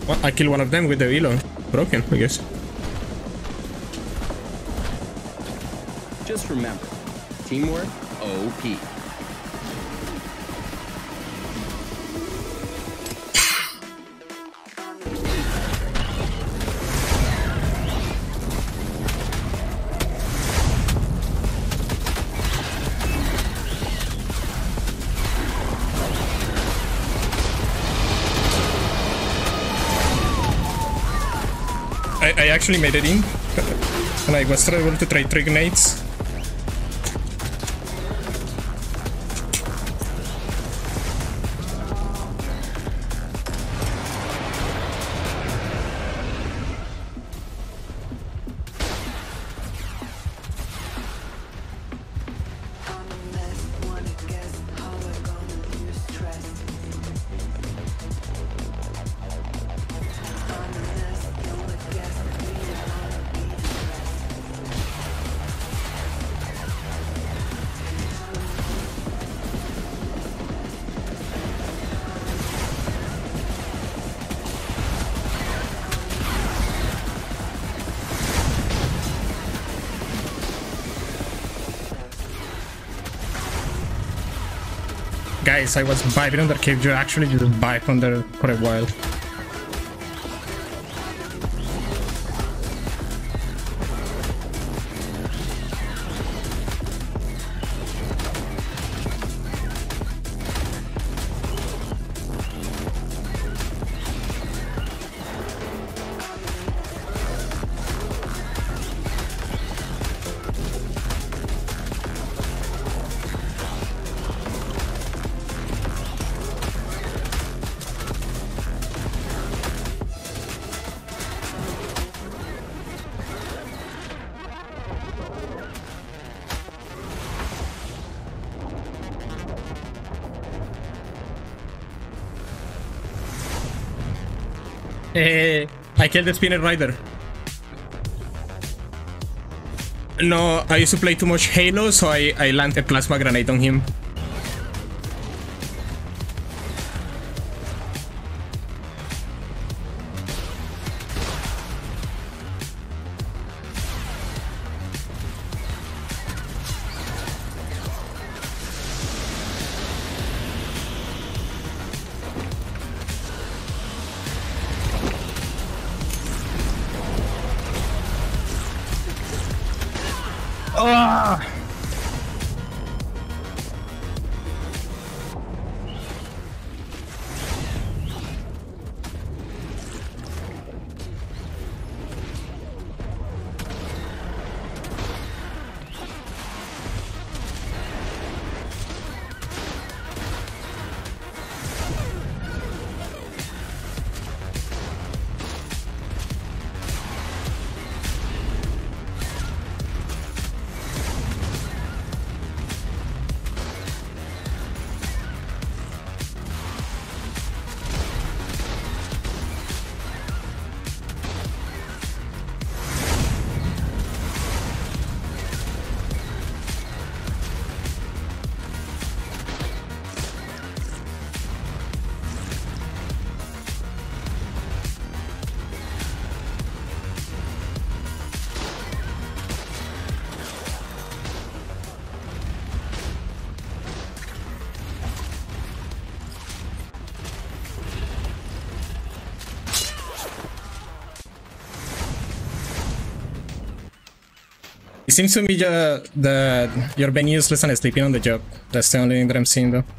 Well, I killed one of them with the Elo. Broken, I guess. Just remember, teamwork, OP. I actually made it in, and I was able to trade 3 grenades. Guys, I was vibing on the cave. You actually just vibe on there for a while. I killed the spinner rider. No, I used to play too much Halo, so I landed plasma grenade on him. It seems to me that you're being useless and sleeping on the job. That's the only thing that I'm seeing, though.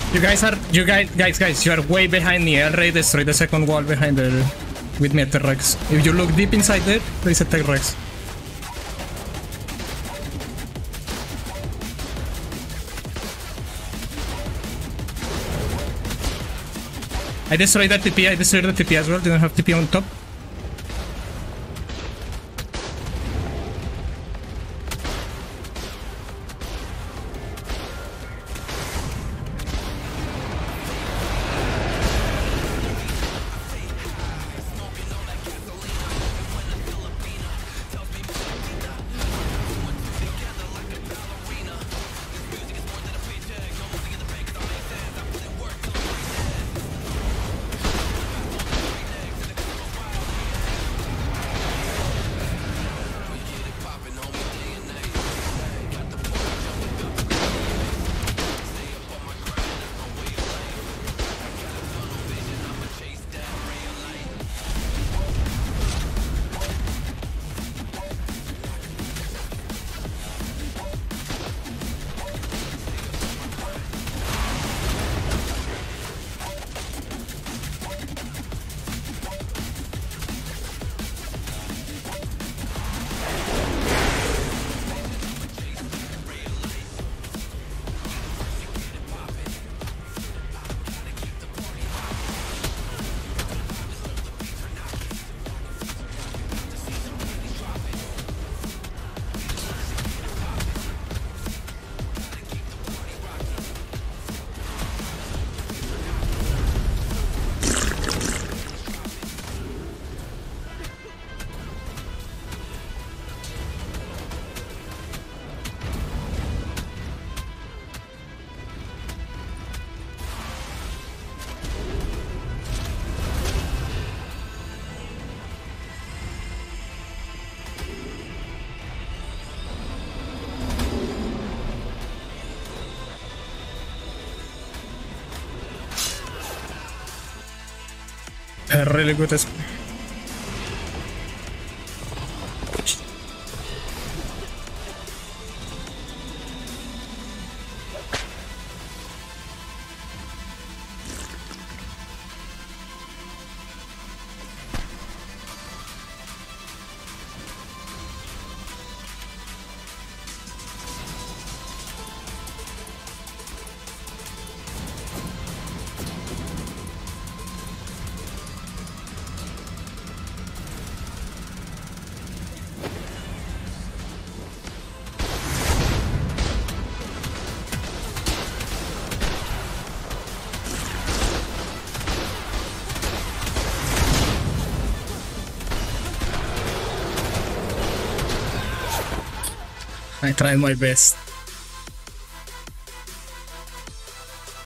Guys, you are way behind the L-Ray. Destroy the second wall behind the... with me at T-Rex. If you look deep inside there is a T-Rex. I destroyed that TP, I destroyed the TP as well, didn't have TP on top. A really good I tried my best.